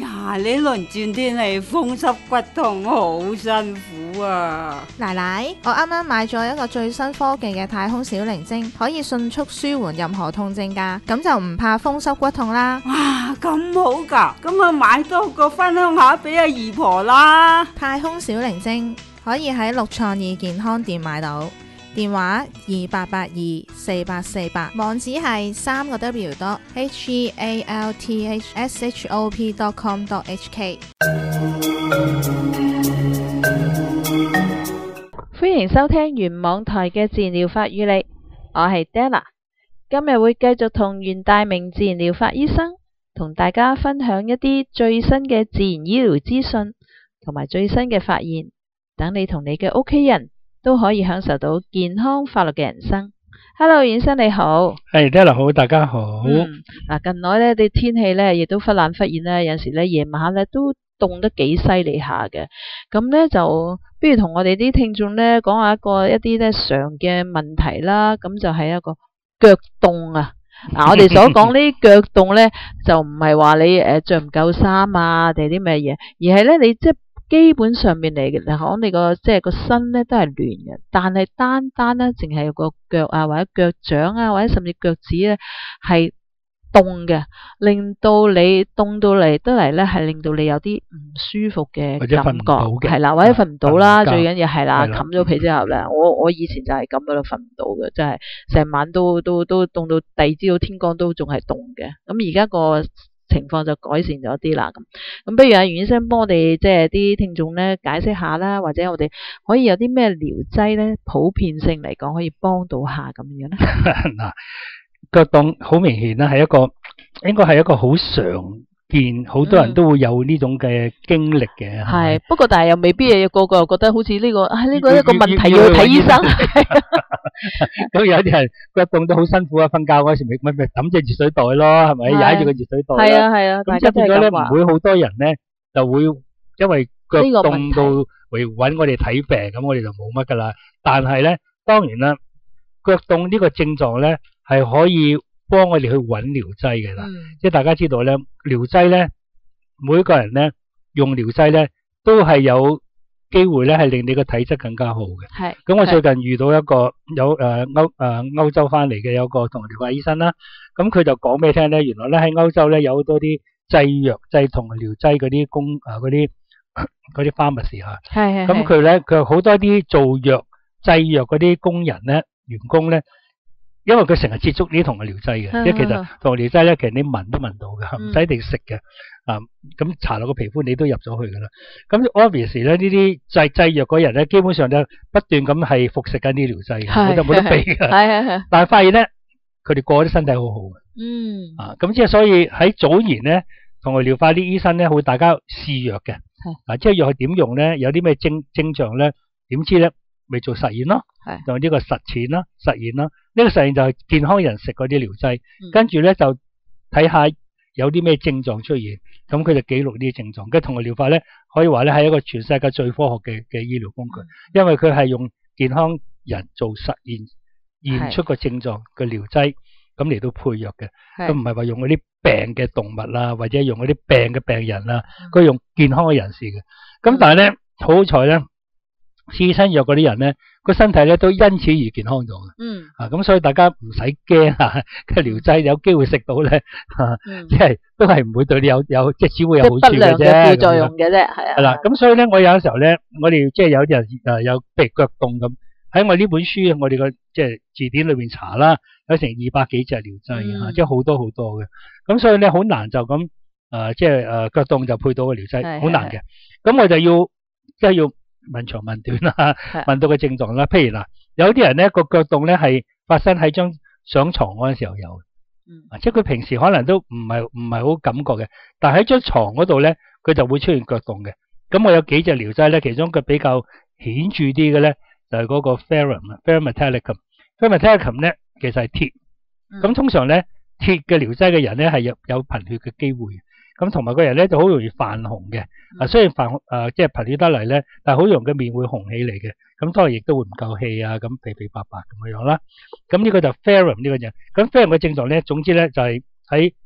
呀，呢輪轉天氣風濕骨痛好辛苦啊！ 奶奶，我啱啱買咗一個最新科技嘅太空小靈精，可以迅速舒緩任何痛症㗎，咁就唔怕風濕骨痛啦。 哇，咁好噶，咁啊買多個分享下俾阿姨婆啦。 太空小靈精可以喺六創意健康店買到，電話28824848，網址係3個 healthshop.com.hk。 歡迎收聽原網台嘅自然療法與你，我係 Della， 今日會繼續同袁大明自然療法醫生同大家分享一啲最新嘅自然醫療資訊同埋最新嘅發現，等你同你嘅屋企人都可以享受到健康快樂嘅人生。Hello， 袁醫生你好。 係 Della 好，大家好。 近來呢啲天氣呢亦都忽冷忽熱啦，有陣時呢夜晚呢都凍得幾犀利下嘅。咁呢就不如同我哋啲聽眾呢講下一啲呢常嘅問題啦。咁就係一個腳凍啊。我哋所講呢腳凍呢，就唔係話你着唔夠衫啊，定係啲咩嘢，而係呢你即係基本上面嚟講，你個即係個身呢都係暖嘅，但係單單呢淨係個腳啊，或者腳掌啊，或者甚至腳趾呢係凍嘅，令到你凍到嚟得嚟呢，係令到你有啲唔舒服嘅感覺，係啦，或者瞓唔到啦，最緊要係啦，冚咗被之後呢，我以前就係咁噶啦，瞓唔到嘅，真係成晚都凍到第二朝天光都仲係凍嘅。咁而家個情況就改善咗啲啦。咁不如阿袁醫生幫我哋即係啲聽眾呢解釋下啦，或者我哋可以有啲咩療劑呢？普遍性嚟講可以幫到下咁樣呢？ 嗱，腳凍好明顯啦，應該係一個好常見，好多人都會有呢種嘅經歷嘅。 係，不過但係又未必個個又覺得好似呢個一個問題要去睇醫生。 咁有啲人腳凍都好辛苦啊，瞓覺嗰時咪揼隻熱水袋咯，係咪踩住個熱水袋？ 係啊， 咁即係變咗咧，唔會好多人咧就會因為腳凍到嚟揾我哋睇病，咁我哋就冇乜噶啦。但係咧，當然啦，腳凍呢個症狀咧係可以幫我哋去揾療劑嘅啦。即係大家知道咧，療劑咧，每一個人咧用療劑咧都係有機會咧係令你個體質更加好嘅。係。咁我最近遇到一個有歐洲翻嚟嘅有個同療法醫生啦，咁佢就講俾你聽咧，原來咧喺歐洲咧有好多啲製藥製同療劑嗰啲嗰啲 pharmacy 嚇。係。咁佢好多啲做藥製藥嗰啲工人咧員工咧。因為佢成日接觸呢啲同嘅療劑嘅，即係其實同療劑咧，其實你聞都聞到嘅，唔使一定食嘅。咁搽落個皮膚你都入咗去噶啦。咁 obviously 咧，呢啲製藥嗰人咧，基本上就不斷咁係服食緊啲療劑嘅，冇得避嘅。係。但係發現咧，佢哋個個都身體好好嘅。咁即係所以喺早年咧，同佢療法啲醫生咧，會大家試藥嘅。即係藥係點用咧？有啲咩症狀咧？點知咧？咪做實驗咯，就呢個實驗啦。呢個實驗就係健康人食嗰啲療劑，跟住咧就睇下有啲咩症狀出現，咁佢就記錄呢啲症狀。跟住同佢療法咧，可以話咧係一個全世界最科學嘅醫療工具，因為佢係用健康人做實驗驗出個症狀嘅療劑，咁嚟到配藥嘅，都唔係話用嗰啲病嘅動物啦，或者用嗰啲病嘅病人啦，佢用健康嘅人士嘅。咁但係咧，好彩咧。試親藥嗰啲人咧，個身體咧都因此而健康咗嘅。咁所以大家唔使驚啊，嘅療劑有機會食到咧，即係都係唔會對你有即係只會有好處嘅啫。不良嘅副作用嘅啫，係啊。係啦，咁所以咧，我有時候咧，我哋即係有啲人有譬如腳凍咁，喺我呢本書我哋個即係字典裏邊查啦，有成200幾隻療劑即係好多好多嘅。咁所以咧好難就咁即係腳凍就配到個療劑，好難嘅。咁我就要問長問短啦，問到個症狀啦。譬如嗱，有啲人咧個腳凍咧係發生喺上床嗰陣時候有，即係佢平時可能都唔係好感覺嘅，但係喺張床嗰度咧，佢就會出現腳凍嘅。咁我有幾隻療劑咧，其中一個比較顯著啲嘅咧，就係嗰個 ferrum metallicum 咧，其實係鐵。咁通常咧鐵嘅療劑嘅人咧係有貧血嘅機會。咁同埋個人咧就好容易泛紅嘅，雖然即係貧血得嚟咧，但係好容易嘅面會紅起嚟嘅，咁當然亦都會唔夠氣啊，咁肥肥白白咁樣啦。咁呢個就 ferrum 呢個症，咁 ferrum 嘅症狀咧，總之咧就係喺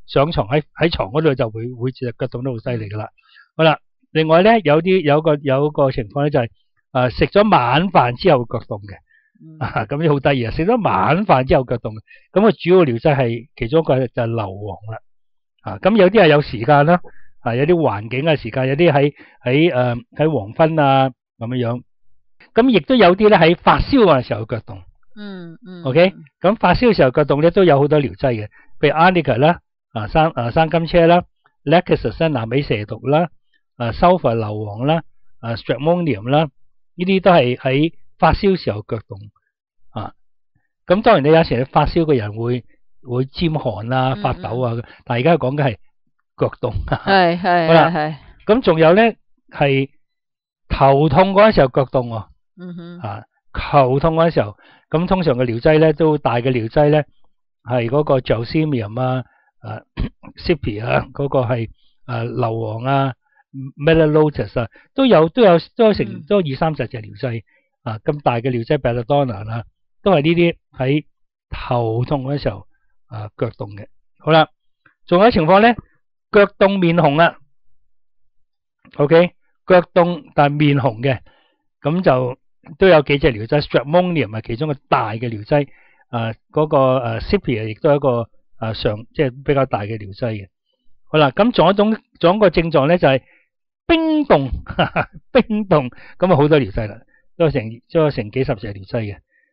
上床喺床嗰度就會隻腳凍得好犀利噶啦。好啦，另外咧有個情況咧就係食咗晚飯之後腳凍嘅。咁啲好得意啊！食咗晚飯之後腳凍，咁啊主要療劑係其中一個就係硫磺啦。咁有啲係有時間啦，有啲環境嘅時間，有啲喺黃昏啊咁樣。咁亦都有啲咧喺發燒嗰陣時候腳凍。OK， 咁發燒嘅時候腳凍咧都有好多療劑嘅，譬如 Arnica 啦，生金車啦 ，Lachesis 南美蛇毒啦，Sulphur 硫磺啦，Stramonium 啦，呢啲都係喺發燒時候腳凍咁當然你有時你發燒嘅人會沾汗啊、發抖啊，但係而家講嘅係腳凍。係。好啦，咁仲有咧係頭痛嗰陣時候腳凍喎。頭痛嗰陣時候，咁通常嘅療劑咧都大嘅療劑咧係嗰個 Gelsemium 啊、Cipi 啊，嗰個係硫磺啊、Melotus 啊，都有成都20-30隻療劑咁大嘅療劑 Belladonna 啦，都係呢啲喺頭痛嗰時候腳凍嘅。好啦，仲有情況咧，腳凍面紅啦。OK， 腳凍但係面紅嘅，咁就都有幾隻療劑 Stramonium 係其中一個大嘅療劑，嗰個Cipi 亦都係一個即係比較大嘅療劑嘅。好啦，咁仲有一個症狀咧就係冰凍，冰凍咁啊好多療劑啦，都有成幾十隻療劑嘅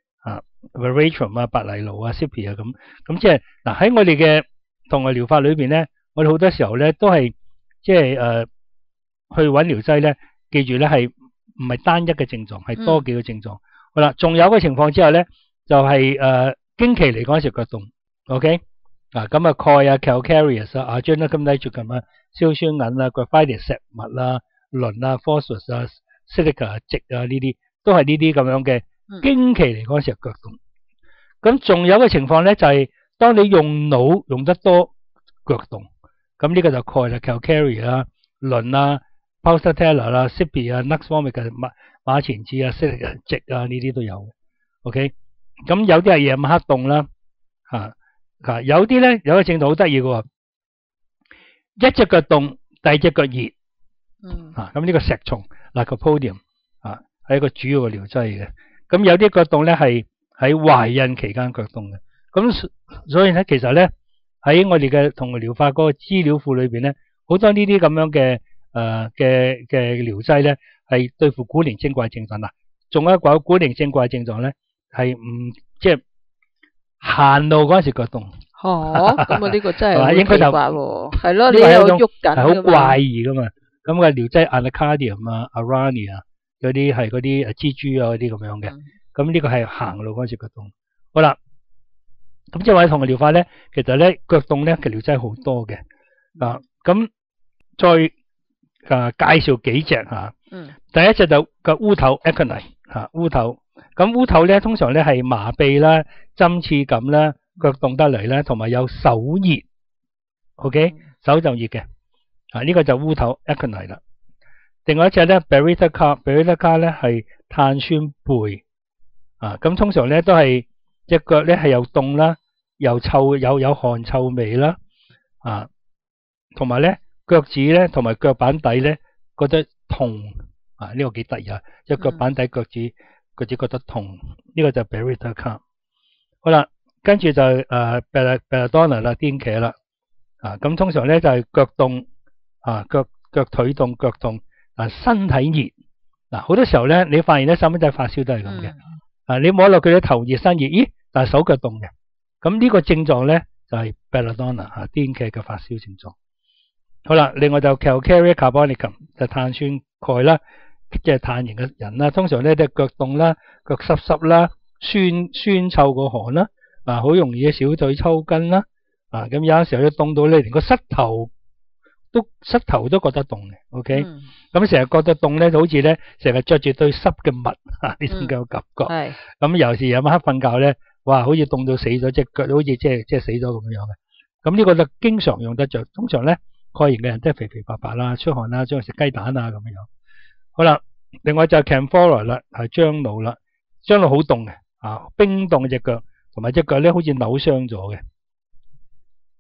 Veratrum 啊、白藜蘆啊、Cipi 啊咁即係嗱喺我哋嘅同外療法裏邊咧，我哋好多時候咧都係即係去揾療劑咧，記住咧係唔係單一嘅症狀，係多幾個症狀。好啦，仲有個情況之下咧，就係經期嚟講時腳凍 ，OK 咁啊鈣啊、calcareous 啊、Arsenicum nitricum 啊、硝酸銀啊、Graphite 石墨啊、磷啊、Phosphorus 啊、Silica 矽啊呢啲，都係呢啲咁樣嘅經期嚟講時腳凍。咁仲有個情況咧，就係當你用腦用得多腳凍，咁呢個就鈣啦、calcareous 啊、磷啊、Pulsatilla 啦、Cipi 啊、Nux vomica 馬錢子啊、Silica 矽啊呢啲都有。OK， 咁有啲係夜晚黑凍啦，有啲咧有個症狀好得意嘅喎，一隻腳凍，第二隻腳熱，咁呢個石蟲 Lycopodium 係一個主要嘅療劑嘅。咁有啲腳凍咧係喺懷孕期間腳凍嘅。咁所以咧其實咧喺我哋嘅同療法嗰個資料庫裏邊咧，好多呢啲咁樣嘅療劑咧係對付古靈精怪症狀啦。仲有一個古靈精怪症狀咧係唔即係行路嗰陣時腳凍。 咁呢個真係應該就係咯，你有喐緊係好怪異噶嘛。咁嘅療劑 Anacardium 啊、Arania 嗰啲係嗰啲蜘蛛啊嗰啲咁樣嘅。咁呢個係行路嗰陣時腳凍。好啦，咁即係話同嘅療法咧，其實咧腳凍咧嘅療劑好多嘅。咁再介紹幾隻第一隻就個烏頭 Aconite 烏頭。咁烏頭咧通常咧係麻痹啦、針刺感啦、腳凍得嚟啦，同埋有手熱。OK， 手就熱嘅。呢個就烏頭 Aconite 啦。另外一隻咧 Berita Carb 咧係碳酸貝。咁通常咧都係隻腳咧係又凍啦，又臭有汗臭味啦，同埋咧腳趾咧同埋腳板底咧覺得痛，呢個幾得意啊！隻腳板底腳趾覺得痛，呢個就 Berita Carb。好啦，跟住就Belladonna 啦，癲茄啦，咁通常咧就係腳凍，腳腿凍、腳凍，身體熱。好多時候咧你發現咧細蚊仔發燒都係咁嘅。你摸落佢嘅頭熱身熱，咦？但係手腳凍嘅，咁呢個症狀咧就係 Belladonna 癲茄嘅發燒症狀。好啦，另外就 Calcareous Carbonicum 就碳酸鈣啦，即係碳型嘅人啦，通常咧都係腳凍啦、腳濕濕啦、酸臭過寒啦，好容易嘅小腿抽筋啦，咁有陣時候咧凍到咧連個膝頭都覺得凍嘅。OK，咁成日覺得凍咧，就好似咧成日着住對濕嘅襪呢種嘅感覺。咁尤其是夜晚黑瞓覺咧，哇，好似凍到死咗，隻腳好似即係死咗咁樣嘅。咁呢個就經常用得着。通常咧鈣型嘅人都係肥肥白白啦、出汗啦、中意食雞蛋啊咁樣。好啦，另外就係 Camphora 啦，係樟腦啦，樟腦好凍嘅，冰凍隻腳，同埋隻腳咧好似扭傷咗嘅。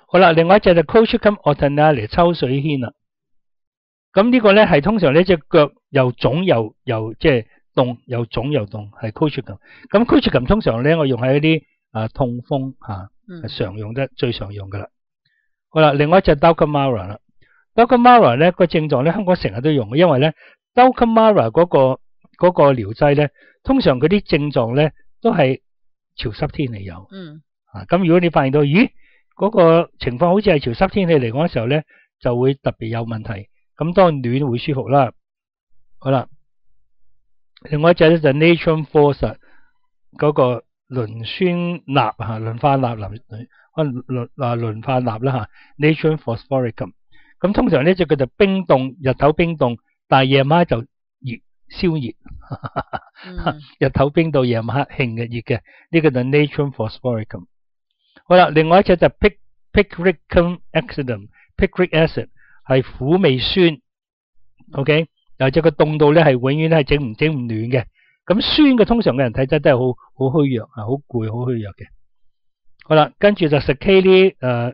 好啦，另外一隻就 Colchicum autumnale 秋水仙啦。咁呢個咧係通常呢隻腳又腫又即係凍，又腫又凍，係 Colchicum。咁 Colchicum 通常咧我用喺一啲痛風係常用得最常用噶啦。好啦，另外一隻 Dulcamara 啦。Dulcamara 咧個症狀咧香港成日都用嘅，因為咧 Dulcamara 嗰個療劑咧，通常嗰啲症狀咧都係潮濕天氣有。咁如果你發現到咦嗰個情況好似係潮濕天氣嚟講嘅時候咧，就會特別有問題。咁當然暖會舒服啦。好啦，另外一隻咧就 Natron Force 嗰個磷酸鈉磷化鈉磷化鈉啦Natron Phosphoricum。咁通常呢隻叫做冰凍，日頭冰凍，但係夜晚就燒熱。日頭冰到夜晚黑興嘅熱嘅，呢個就 Natron Phosphoricum。好啦，另外一隻就 Picricum Accidum。Picric acid 係苦味酸 ，OK， 又隻個凍到咧係永遠係整唔暖嘅。咁酸嘅通常嘅人體質都係好虛弱好攰好虛弱嘅。好啦，跟住就 Sakali 啦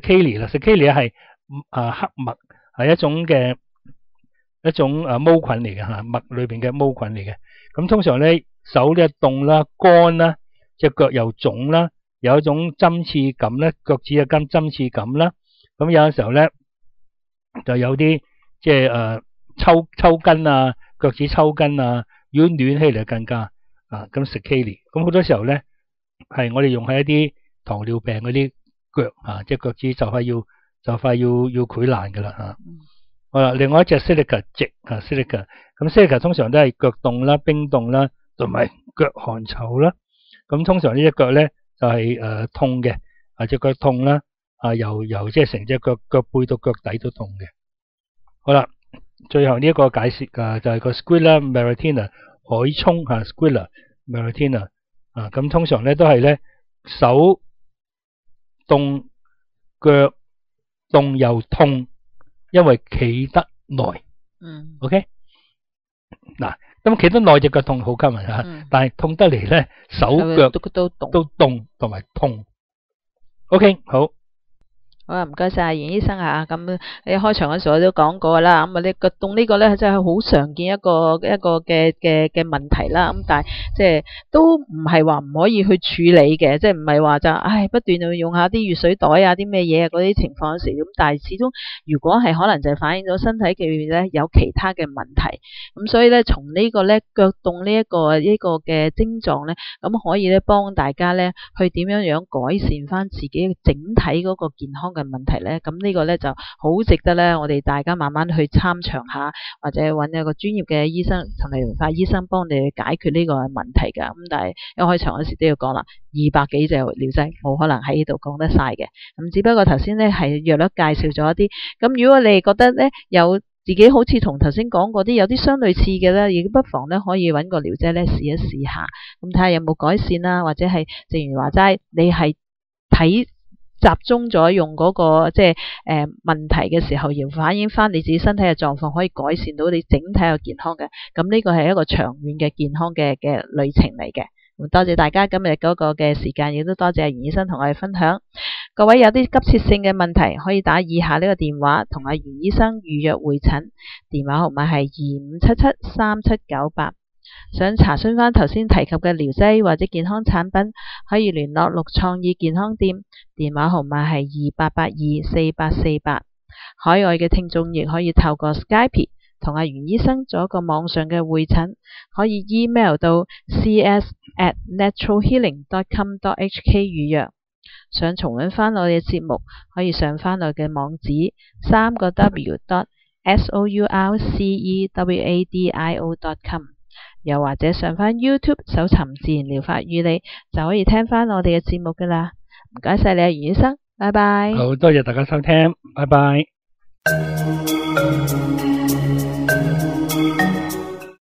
，Sakali 係黑麥，係一種毛菌嚟嘅麥裏邊嘅毛菌嚟嘅。咁通常咧手咧凍啦、乾啦，隻腳又腫啦，有一種針刺感咧，腳趾有針刺感啦。咁有陣時候咧就有啲即係抽筋啊，腳趾抽筋啊。如果暖起嚟更加咁 Sakali。咁好多時候咧係我哋用喺一啲糖尿病嗰啲腳即係腳趾就快要潰爛噶啦好啦，另外一隻 Silica 直Silica。咁 Silica 通常都係腳凍啦、冰凍啦，同埋腳寒臭啦。咁通常呢隻腳咧就係痛嘅，隻腳痛啦，由即係成隻腳背到腳底都痛嘅。好啦，最後呢一個解釋就係個 Squilla maritima 海蔥Squilla maritima。咁通常咧都係咧手凍、腳凍又痛，因為企得耐。OK。嗱，咁企得耐隻腳痛好吸引但係痛得嚟咧手腳都凍同埋痛。OK， 好。 好啊，唔該晒袁醫生咁你開場嗰時我都講過啦，咁你腳凍呢個咧真係好常見一個嘅問題啦，咁但係即係都唔係話唔可以去處理嘅，即係唔係話就不斷去用下啲熱水袋啲咩嘢嗰啲情況時，咁但係始終如果係可能就反映咗身體嘅咧有其他嘅問題，咁所以咧從呢個咧腳凍呢一個嘅症狀咧，咁可以咧幫大家咧去點樣改善翻自己整體嗰個健康嘅問題咧，咁呢個咧就好值得咧我哋大家慢慢去參詳下，或者揾一個專業嘅醫生同埋發醫生幫你去解決呢個問題噶。咁但係一開場嗰時都要講啦，200幾隻療劑冇可能喺呢度講得晒嘅。咁只不過頭先咧係約略介紹咗一啲，咁如果你覺得咧有自己好似同頭先講過啲有啲相類似嘅咧，亦不妨咧可以揾個療劑咧試一試下，咁睇下有冇改善啦，或者係正如話齋你係睇集中咗用嗰個即係問題嘅時候，要反映翻你自己身體嘅狀況，可以改善到你整體嘅健康嘅。咁呢個係一個長遠嘅健康嘅旅程嚟嘅。咁多謝大家今日嗰個嘅時間，亦都多謝袁醫生同我哋分享。各位有啲急切性嘅問題，可以打以下呢個電話同阿袁醫生預約會診，電話號碼係25773798。想查詢翻頭先提及嘅療劑或者健康產品，可以聯絡綠創意健康店，電話號碼係28824848。海外嘅聽眾亦可以透過 Skype 同阿袁醫生做一個網上嘅會診，可以 email 到 cs@naturalhealing.com.hk 預約。想重溫翻我哋嘅節目，可以上翻我嘅網址3w.sourcewadio.com。又或者上返 YouTube 搜尋自然療法與你，就可以聽返我哋嘅節目㗎喇。唔該晒你袁醫生，拜拜。 好多謝大家收聽，拜拜。